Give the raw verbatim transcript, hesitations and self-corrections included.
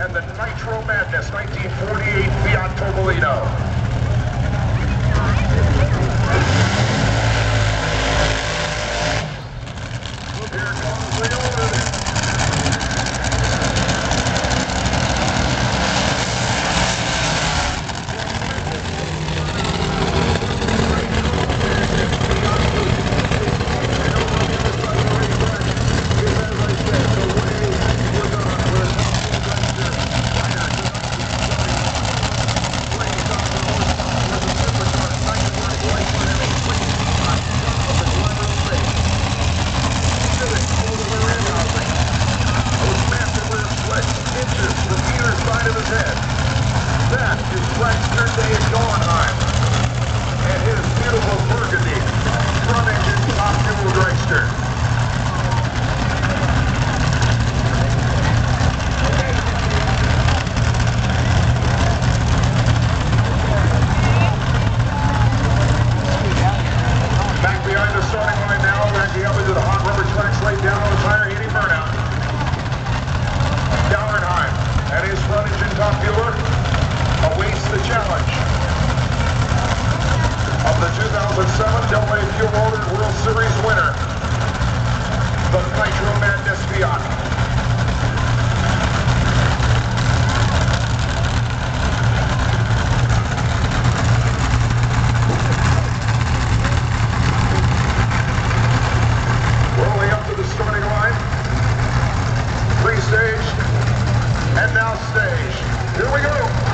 and the Nitro Madness nineteen forty-eight Fiat Topolino. Here comes the order. That is Dragster Dave Dornheim and his beautiful Burgundy front engine top fuel dragster. Back behind the starting line now, backing up into the hot rubber tracks laid down on the tire heating burnout. Dornheim and his front engine top fueler awaits the challenge of the two thousand seven double A Fuel Motor World Series winner, the Nitro Madness Fiat. Rolling up to the starting line, pre-stage, and now stage. Here we go.